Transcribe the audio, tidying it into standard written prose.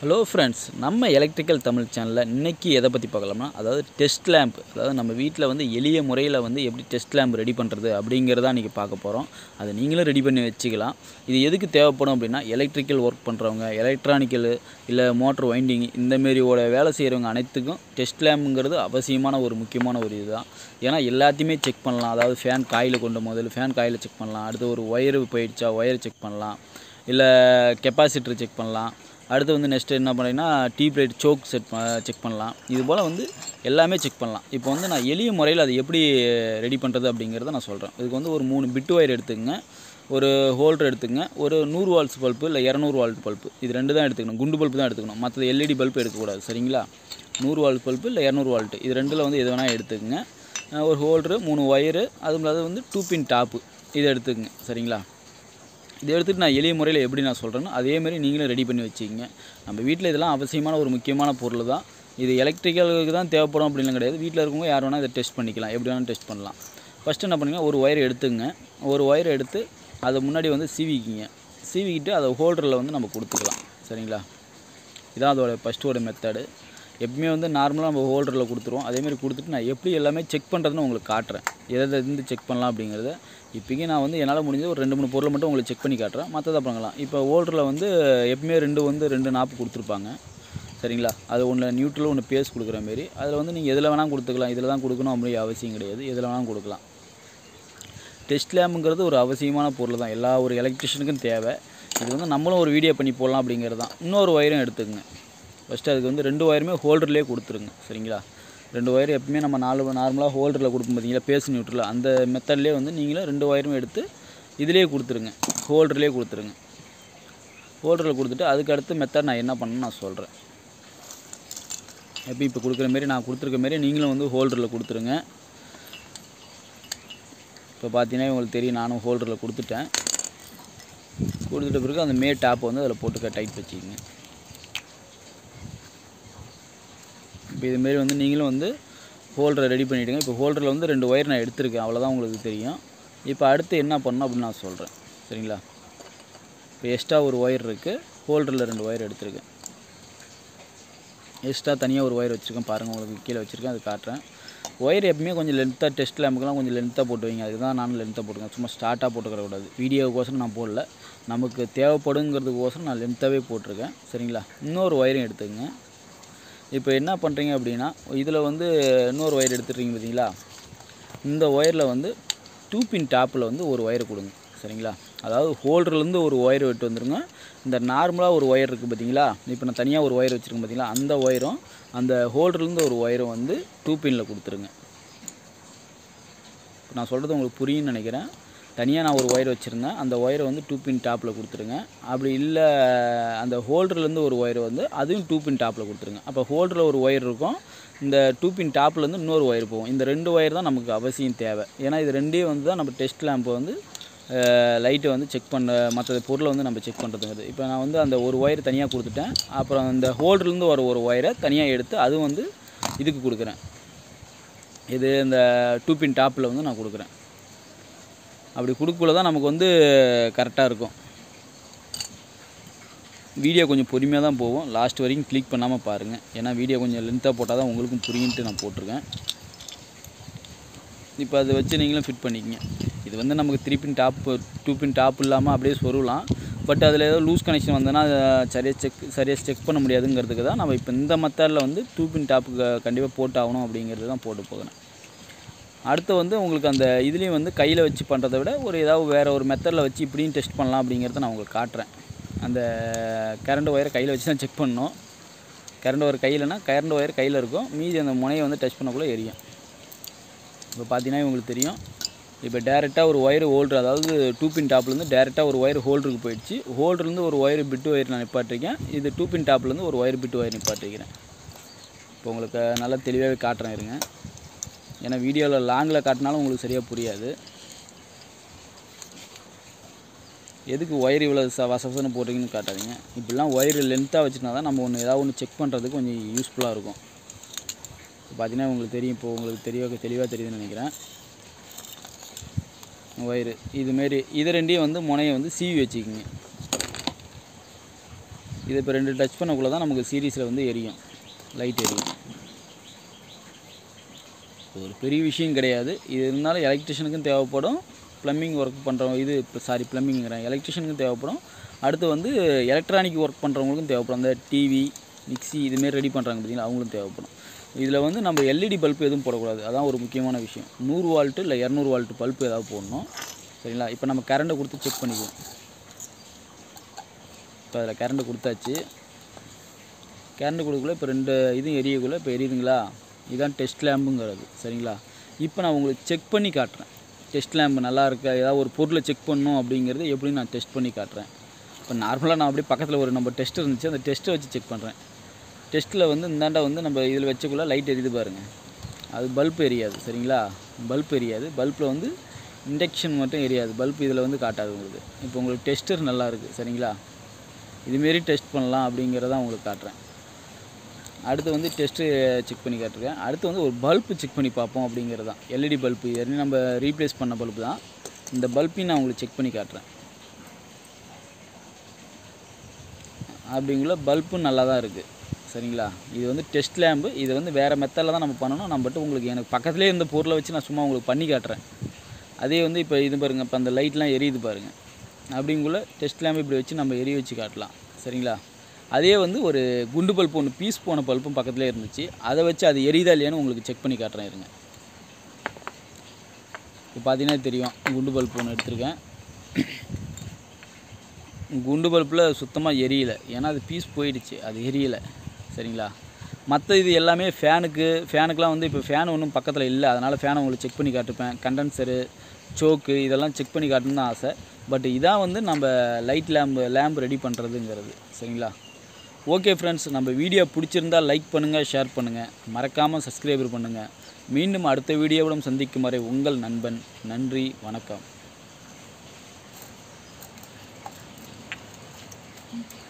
Hello friends, நம்ம electrical Tamil சேனலில் இன்றைக்கி எதை பற்றி பார்க்கலாம்னா, அதாவது டெஸ்ட் லேம்ப். அதாவது நம்ம வீட்டில் வந்து எளிய முறையில் வந்து எப்படி டெஸ்ட் லேம்ப் ரெடி பண்ணுறது அப்படிங்கிறத இன்றைக்கி பார்க்க போகிறோம். அதை நீங்களும் ரெடி பண்ணி வச்சுக்கலாம். இது எதுக்கு தேவைப்படும் அப்படின்னா, எலக்ட்ரிக்கல் ஒர்க் பண்ணுறவங்க, எலக்ட்ரானிக்கல் இல்லை மோட்டர் வைண்டிங் இந்தமாரியோட வேலை செய்கிறவங்க அனைத்துக்கும் டெஸ்ட் லேம்புங்கிறது அவசியமான ஒரு முக்கியமான ஒரு இதுதான். ஏன்னா எல்லாத்தையுமே செக் பண்ணலாம். அதாவது ஃபேன் காயில் கொண்டு முதல்ல ஃபேன் காயில் செக் பண்ணலாம். அடுத்து ஒரு ஒயரு போயிடுச்சா ஒயர் செக் பண்ணலாம், இல்லை கெப்பாசிட்டர் செக் பண்ணலாம். அடுத்து வந்து நெக்ஸ்ட்டு என்ன பண்ணிங்கன்னா டியூப் லைட் சோக் செக் பண்ணலாம். இது போல் வந்து எல்லாமே செக் பண்ணலாம். இப்போ வந்து நான் எளிய முறையில் அது எப்படி ரெடி பண்ணுறது அப்படிங்கிறத நான் சொல்கிறேன். இதுக்கு வந்து ஒரு 3 பிட் ஒயர் எடுத்துக்கங்க, ஒரு ஹோல்டர் எடுத்துக்கங்க, ஒரு 100 வால்ட்ஸ் பல்ப்பு இல்லை 200 வால்ட் பல்ப்பு, இது 2 தான் எடுத்துக்கணும். குண்டு பல்ப்பு தான் எடுத்துக்கணும், மற்றது எல்இடி பல்ப்பு எடுக்கக்கூடாது. சரிங்களா? 100 வால்ட் பல்ப்பு இல்லை 200 வால்ட்டு, இது 2ல் வந்து எது வேணால் எடுத்துக்கங்க. ஒரு ஹோல்டரு, 3 ஒயரு, அது வந்து 2 பின் டாப்பு, இதை எடுத்துக்கங்க. சரிங்களா? இதை எடுத்துகிட்டு நான் எளிய முறையில் எப்படி நான் சொல்கிறேன்னு அதேமாரி நீங்களும் ரெடி பண்ணி வச்சுக்கிங்க. நம்ம வீட்டில் இதெல்லாம் அவசியமான ஒரு முக்கியமான பொருள் தான். இது எலக்ட்ரிக்கலுக்கு தான் தேவைப்படும் அப்படின்லாம் கிடையாது. வீட்டில் இருக்கவங்க யார் வேணால் இதை டெஸ்ட் பண்ணிக்கலாம், எப்படி வேணாலும் டெஸ்ட் பண்ணலாம். ஃபஸ்ட்டு என்ன பண்ணுங்கள், ஒரு ஒயர் எடுத்துங்க. ஒரு ஒயர் எடுத்து அதை முன்னாடி வந்து சீவிக்கிங்க. சீவிக்கிட்டு அதை ஹோல்டரில் வந்து நம்ம கொடுத்துக்கலாம். சரிங்களா? இதான் அதோட ஃபஸ்ட்டோட மெத்தடு. எப்பவுமே வந்து நார்மலாக நம்ம ஹோல்டரில் கொடுத்துருவோம். அதேமாதிரி கொடுத்துட்டு நான் எப்படி எல்லாமே செக் பண்ணுறதுன்னு உங்களுக்கு காட்டுறேன். எதை இருந்து செக் பண்ணலாம் அப்படிங்கிறத. இப்போக்கி நான் வந்து என்னால் முடிஞ்ச ஒரு 2-3 பொருளை மட்டும் உங்களுக்கு செக் பண்ணி காட்டுறேன். மற்றதை பண்ணலாம். இப்போ ஹோல்டரில் வந்து எப்பவுமே 2 நாப்பு கொடுத்துருப்பாங்க. சரிங்களா? அது ஒன்று நியூட்ரல், ஒன்று பேஸ் கொடுக்குற மாரி. அதில் வந்து நீங்கள் எதில் வேணால் கொடுத்துக்கலாம். இதில் தான் கொடுக்கணும் அப்படி அவசியம் கிடையாது. எதில் வேணாலும் கொடுக்கலாம். டெஸ்ட் லேம்புங்கிறது ஒரு அவசியமான பொருள் தான், எல்லா ஒரு எலக்ட்ரிஷியனுக்கும் தேவை. இது வந்து நம்மளும் ஒரு வீடியோ பண்ணி போடலாம் அப்படிங்கிறது தான். இன்னொரு ஒயரும் எடுத்துக்கங்க. ஃபஸ்ட்டு அதுக்கு வந்து 2 ஒயருமே ஹோல்டர்லேயே கொடுத்துருங்க. சரிங்களா? 2 ஒயர் எப்பவுமே நம்ம நார்மலாக ஹோல்டரில் கொடுப்போம் பார்த்தீங்களா, பேஸ் நியூட்ரல், அந்த மெத்தட்லேயே வந்து நீங்களும் 2 ஒயருமே எடுத்து இதிலே கொடுத்துருங்க, ஹோல்டர்லேயே கொடுத்துருங்க. ஹோல்டரில் கொடுத்துட்டு அதுக்கு அடுத்த மெத்தட் நான் என்ன பண்ணணும்னு நான் சொல்கிறேன். இப்போ கொடுக்குற மாரி நான் கொடுத்துருக்க மாரி நீங்களும் வந்து ஹோல்டரில் கொடுத்துருங்க. இப்போ பார்த்தீங்கன்னா உங்களுக்கு தெரியும், நானும் ஹோல்டரில் கொடுத்துட்டேன். கொடுத்துட்ட பிறகு அந்த டாப்பை வந்து அதில் போட்டு டைட் வச்சுக்கிங்க. இப்போ இதுமாரி வந்து நீங்களும் வந்து ஹோல்டரை ரெடி பண்ணிவிடுங்க. இப்போ ஹோல்டரில் வந்து 2 ஒயர் நான் எடுத்திருக்கேன், அவ்வளோதான் உங்களுக்கு தெரியும். இப்போ அடுத்து என்ன பண்ணணும் அப்படின்னு நான் சொல்கிறேன். சரிங்களா? இப்போ எக்ஸ்ட்ரா ஒரு ஒயர் இருக்குது, ஹோல்டரில் 2 ஒயர் எடுத்திருக்கேன். எக்ஸ்ட்ரா தனியாக ஒரு ஒயர் வச்சுருக்கேன் பாருங்கள், உங்களுக்கு கீழே வச்சுருக்கேன், அது காட்டுறேன். ஒயர் எப்பவுமே கொஞ்சம் லென்த்தாக, டெஸ்ட் லேம்புக்கெல்லாம் கொஞ்சம் லென்த்தாக போட்டு வைங்க. அதுக்கு தான் நானும் லென்த்தாக போட்டுக்கேன். சும்மா ஸ்டார்ட்டாக போட்டுக்கிறக்கூடாது. வீடியோவுக்கோசரம் நான் போடல, நமக்கு தேவைப்படுங்கிறதுக்கோசரம் நான் லென்த்தாகவே போட்டிருக்கேன். சரிங்களா? இன்னொரு ஒயரும் எடுத்துக்கங்க. இப்போ என்ன பண்ணுறீங்க அப்படின்னா, இதில் வந்து இன்னொரு ஒயர் எடுத்துடுறீங்க பார்த்தீங்களா, இந்த ஒயரில் வந்து 2 பின் டாப்பில் வந்து ஒரு ஒயர் கொடுங்க. சரிங்களா? அதாவது ஹோல்டர்லேருந்து ஒரு ஒயர் விட்டு வந்துடுங்க. இந்த நார்மலாக ஒரு ஒயர் இருக்குது பார்த்தீங்களா, இப்போ நான் தனியாக ஒரு ஒயர் வச்சுருக்கேன் பார்த்தீங்களா, அந்த ஒயரும் அந்த ஹோல்டர்லேருந்து ஒரு ஒயரும் வந்து 2 பின்னில் கொடுத்துருங்க. இப்போ நான் சொல்கிறது உங்களுக்கு புரியும்னு நினைக்கிறேன். தனியாக நான் ஒரு ஒயர் வச்சுருந்தேன், அந்த ஒயரை வந்து 2 பின் டாப்பில் கொடுத்துருங்க. அப்படி இல்லை, அந்த ஹோல்டர்லேருந்து ஒரு ஒயர் வந்து அதையும் 2 பின் டாப்பில் கொடுத்துருங்க. அப்போ ஹோல்டரில் ஒரு ஒயர் இருக்கும், இந்த 2 பின் டாப்லேருந்து இன்னொரு ஒயர் போகும். இந்த 2 ஒயர் தான் நமக்கு அவசியம் தேவை. ஏன்னா இது 2 வந்து தான் நம்ம டெஸ்ட் லேம்பை வந்து லைட்டை வந்து செக் பண்ண, மற்ற பொருளை வந்து நம்ம செக் பண்ணுறதுங்கிறது. இப்போ நான் வந்து அந்த ஒரு ஒயர் தனியாக கொடுத்துட்டேன். அப்புறம் அந்த ஹோல்டர்லேருந்து ஒரு ஒயரை தனியாக எடுத்து அதுவும் வந்து இதுக்கு கொடுக்குறேன். இது இந்த 2 பின் டாப்பில் வந்து நான் கொடுக்குறேன். அப்படி கொடுக்கக்குள்ள தான் நமக்கு வந்து கரெக்டாக இருக்கும். வீடியோ கொஞ்சம் பொறுமையாக தான் போகும், லாஸ்ட் வரைக்கும் கிளிக் பண்ணாமல் பாருங்கள். ஏன்னா வீடியோ கொஞ்சம் லென்த்தாக போட்டால் தான் உங்களுக்கும் புரியுன்ட்டு நான் போட்டிருக்கேன். இப்போ அதை வச்சு நீங்களும் ஃபிட் பண்ணிக்கங்க. இது வந்து நமக்கு 3 பின் டாப்பு, 2 பின் டாப் இல்லாமல் அப்படியே சொருகலாம். பட் அதில் ஏதோ லூஸ் கனெக்ஷன் வந்ததுன்னா சரியாக செக் பண்ண முடியாதுங்கிறதுக்கு தான் நம்ம இப்போ இந்த மெத்தடில் வந்து 2 பின் டாப்புக்கு கண்டிப்பாக போட்டு ஆகணும் அப்படிங்கிறது தான் போட்டு போகிறேன். அடுத்து வந்து உங்களுக்கு அந்த இதுலேயும் வந்து கையில் வச்சு பண்ணுறதை விட ஏதாவது வேறு ஒரு மெத்தடில் வச்சு இப்படியும் டெஸ்ட் பண்ணலாம் அப்படிங்கிறத நான் உங்களுக்கு காட்டுறேன். அந்த கரண்ட் ஒயரை கையில் வச்சு தான் செக் பண்ணணும். கரண்ட் ஒயர் கையிலனா கரண்ட் ஒயர் கையில் இருக்கும், மீதி அந்த முனையை வந்து டச் பண்ணக்குள்ளே எரியும். இப்போ பார்த்தீங்கன்னா உங்களுக்கு தெரியும். இப்போ டேரெக்டாக ஒரு ஒயர் ஹோல்டர், அதாவது 2 பின் டாப்லேருந்து டேரெக்டாக ஒரு ஒயர் ஹோல்டருக்கு போயிடுச்சு. ஹோல்டர்லேருந்து ஒரு ஒயர் பிட்டு ஒயர் நான் நிப்பாட்டிருக்கேன். இது 2 பின் டாப்லேருந்து ஒரு ஒயர் பிட்டு ஒயர் நிப்பாட்டிருக்கிறேன். இப்போ உங்களுக்கு நல்லா தெளிவாகவே காட்டுறேன் இருங்க. ஏன்னா வீடியோவில் லாங்கில் காட்டினாலும் உங்களுக்கு சரியாக புரியாது. எதுக்கு ஒயர் இவ்வளோ வசவசன்னு போடுறீங்கன்னு காட்டாதீங்க. இப்படிலாம் ஒயர் லென்த்தாக வச்சுருந்தா தான் நம்ம ஏதாவது ஒன்று செக் பண்ணுறதுக்கு கொஞ்சம் யூஸ்ஃபுல்லாக இருக்கும். இப்போ பார்த்தீங்கன்னா உங்களுக்கு தெரியும், இப்போ உங்களுக்கு தெளிவாக தெரியுதுன்னு நினைக்கிறேன். ஒயரு இதுமாரி இது 2யும் வந்து முனையை வந்து சீவி வச்சுக்கிங்க. இது இப்போ 2 டச் பண்ணக்குள்ளே தான் நமக்கு சீரிஸில் வந்து எரியும், லைட் எரியும். ஒரு பெரிய விஷயம் கிடையாது. இது இருந்தாலும் எலக்ட்ரிஷியனுக்கும் தேவைப்படும், ப்ளம்பிங் ஒர்க் பண்ணுறவங்க ப்ளம்பிங்கிறேன், எலக்ட்ரிஷியனுக்கும் தேவைப்படும். அடுத்து வந்து எலக்ட்ரானிக் ஒர்க் பண்ணுறவங்களுக்கும் தேவைப்படும். அந்த டிவி, மிக்சி இதுமாரி ரெடி பண்ணுறாங்க பார்த்தீங்களா, அவங்களும் தேவைப்படும். இதில் வந்து நம்ம எல்இடி பல்ப் எதுவும் போடக்கூடாது, அதான் ஒரு முக்கியமான விஷயம். 100 வால்ட்டு இல்லை 200 வால்ட்டு பல்ப் ஏதாவது போடணும். சரிங்களா? இப்போ நம்ம கரண்ட்டை கொடுத்து செக் பண்ணிக்குவோம். இப்போ அதில் கரண்ட்டு கொடுத்தாச்சு. கரண்ட்டு கொடுக்கல, இப்போ 2 இதுவும் எரியக்குள்ளே இப்போ எரியுதுங்களா, இதுதான் டெஸ்ட் லேம்புங்கிறது. சரிங்களா? இப்போ நான் உங்களுக்கு செக் பண்ணி காட்டுறேன். டெஸ்ட் லேம்பு நல்லா இருக்கா, ஏதாவது ஒரு பொருளை செக் பண்ணணும் அப்படிங்கிறது எப்படி நான் டெஸ்ட் பண்ணி காட்டுறேன். இப்போ நார்மலாக நான் அப்படியே பக்கத்தில் ஒரு நம்ம டெஸ்ட் இருந்துச்சு, அந்த டெஸ்ட்டை வச்சு செக் பண்ணுறேன். டெஸ்ட்டில் வந்து இந்தாண்டா வந்து நம்ம இதில் வச்சக்குள்ளே லைட் எரியுது பாருங்கள், அது பல்ப் எரியாது. சரிங்களா? பல்ப் எரியாது. பல்பில் வந்து இண்டக்ஷன் மட்டும் எரியாது, பல்ப் இதில் வந்து காட்டாது உங்களுக்கு. இப்போ உங்களுக்கு டெஸ்டர் நல்லா இருக்குது. சரிங்களா? இதுமாரி டெஸ்ட் பண்ணலாம் அப்படிங்கிறதான் உங்களுக்கு காட்டுறேன். அடுத்து வந்து டெஸ்ட்டு செக் பண்ணி காட்டுறேன். அடுத்து வந்து ஒரு பல்ப்பு செக் பண்ணி பார்ப்போம் அப்படிங்கிறது தான். எல்இடி பல்ப்பு ஏற்கனவே நம்ம ரீப்ளேஸ் பண்ண பல்ப்பு தான். இந்த பல்ப்பையும் நான் உங்களுக்கு செக் பண்ணி காட்டுறேன். அப்படிங்குள்ள பல்ப்பும் நல்லா தான் இருக்குது. சரிங்களா? இது வந்து டெஸ்ட் லேம்பு. இது வந்து வேறு மெத்தடில் தான் நம்ம பண்ணணும். நம்ம மட்டும் உங்களுக்கு எனக்கு பக்கத்துலேயே இருந்த பொருளை வச்சு நான் சும்மா உங்களுக்கு பண்ணி காட்டுறேன். அதே வந்து இப்போ இது பாருங்கள், இப்போ அந்த லைட்லாம் எரியுது பாருங்கள். அப்படிங்குள்ள டெஸ்ட் லேம்பு இப்படி வச்சு நம்ம எரிய வச்சு காட்டலாம். சரிங்களா? அதே வந்து ஒரு குண்டு பல்ப்பு ஒன்று பீஸ் போன பல்ப்பும் பக்கத்துலேயே இருந்துச்சு, அதை வச்சு அது எரியுதா இல்லையான்னு உங்களுக்கு செக் பண்ணி காட்டுறேன் இருங்க. இப்போ பார்த்தீங்கன்னா தெரியும், குண்டு பல்ப்பு ஒன்று எடுத்திருக்கேன். குண்டு பல்பில் சுத்தமாக எரியலை, ஏன்னா அது பீஸ் போயிடுச்சு, அது எரியலை. சரிங்களா? மற்ற இது எல்லாமே ஃபேனுக்கெலாம் வந்து இப்போ ஃபேன் ஒன்றும் பக்கத்தில் இல்லை, அதனால் ஃபேனை உங்களுக்கு செக் பண்ணி காட்டுப்பேன். கண்டென்சரு, சோக்கு இதெல்லாம் செக் பண்ணி காட்டணும்னு தான் ஆசை. பட் இதான் வந்து நம்ம லைட் லேம்பு ரெடி பண்ணுறதுங்கிறது. சரிங்களா? ஓகே ஃப்ரெண்ட்ஸ், நம்ம வீடியோ பிடிச்சிருந்தால் லைக் பண்ணுங்கள், ஷேர் பண்ணுங்கள், மறக்காமல் சப்ஸ்கிரைபர் பண்ணுங்கள். மீண்டும் அடுத்த வீடியோவுடன் சந்திக்கும் வரை உங்கள் நண்பன். நன்றி, வணக்கம்.